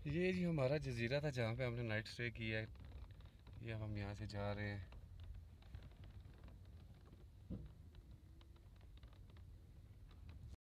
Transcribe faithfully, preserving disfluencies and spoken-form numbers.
ये जी हमारा जजीरा था जहाँ पे हमने नाइट स्टे किया है। ये अब हम यहाँ से जा रहे हैं।